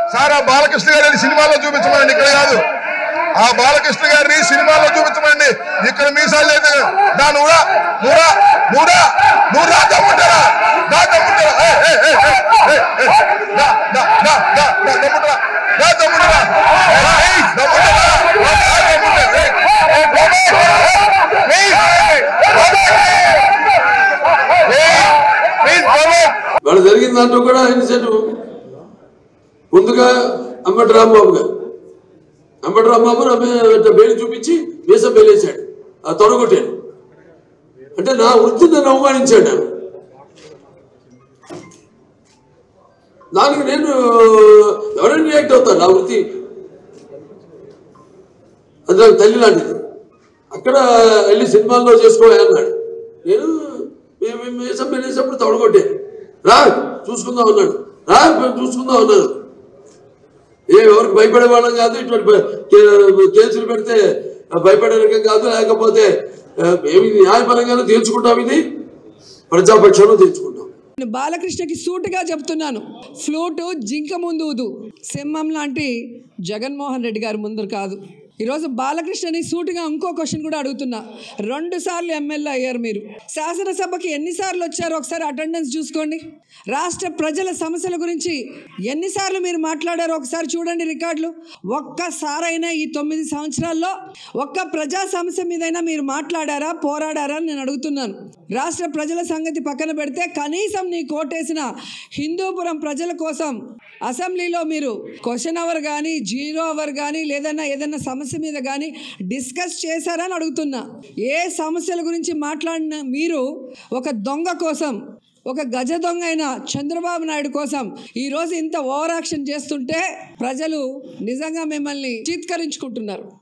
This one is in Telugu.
సార్ ఆ బాలకృష్ణ గారిని సినిమాలో చూపించమండి, ఇక్కడ కాదు. ఆ బాలకృష్ణ గారిని సినిమాలో చూపించమండి, ఇక్కడ మీసాలు లేదు. నువ్వు రాజమ్ముంటారా వాళ్ళు జరిగిన దాంట్లో కూడా ఇన్సిడెంట్ ముందుగా అంబటి రాంబాబు గారు బెయిల్ చూపించి వీసా బెయిలేశాడు, ఆ తొడగొట్టాడు. అంటే నా వృత్తిని నన్ను అవమానించాడు. దానికి నేను ఎవరైనా రియాక్ట్ అవుతాను. నా వృత్తి అది నాకు తల్లి లాంటిది. అక్కడ వెళ్ళి సినిమాల్లో చేసుకోవాలన్నాడు. నేను వీసా బెయిలేసినప్పుడు తొడగొట్టాను. చూసుకుందాం అన్నాడు. చూసుకుందాం అన్నాడు. ఎవరికి భయపడే వాళ్ళం కాదు, ఇటువంటి కేసులు పెడితే భయపడే రకం కాదు. లేకపోతే మేము న్యాయపరంగానే తీర్చుకుంటాం, ఇది ప్రజాపక్షంలో తీర్చుకుంటాం. బాలకృష్ణకి సూటుగా చెప్తున్నాను, ఫ్లూటు జింక ముందు ఊదు, సింహం లాంటి జగన్మోహన్ రెడ్డి గారి ముందు కాదు. ఈరోజు బాలకృష్ణని సూటుగా ఇంకో క్వశ్చన్ కూడా అడుగుతున్నా. 2 సార్లు ఎమ్మెల్యే అయ్యారు మీరు. శాసనసభకి ఎన్నిసార్లు వచ్చారో ఒకసారి అటెండెన్స్ చూసుకోండి. రాష్ట్ర ప్రజల సమస్యల గురించి ఎన్నిసార్లు మీరు మాట్లాడారో ఒకసారి చూడండి రికార్డులు. ఒక్కసారైనా ఈ 9 సంవత్సరాల్లో ఒక్క ప్రజా సమస్య మీదైనా మీరు మాట్లాడారా, పోరాడారా అని నేను అడుగుతున్నాను. రాష్ట్ర ప్రజల సంగతి పక్కన పెడితే కనీసం నీ కోటేసిన హిందూపురం ప్రజల కోసం అసెంబ్లీలో మీరు క్వశ్చన్ అవర్ కానీ, 0 అవర్ కానీ, ఏదైనా సమస్య మీద కానీ డిస్కస్ చేశారని అడుగుతున్నా. ఏ సమస్యల గురించి మాట్లాడిన మీరు ఒక దొంగ కోసం, ఒక గజ దొంగ అయిన చంద్రబాబు నాయుడు కోసం ఈరోజు ఇంత ఓవర్ యాక్షన్ చేస్తుంటే ప్రజలు నిజంగా మిమ్మల్ని చీత్కరించుకుంటున్నారు.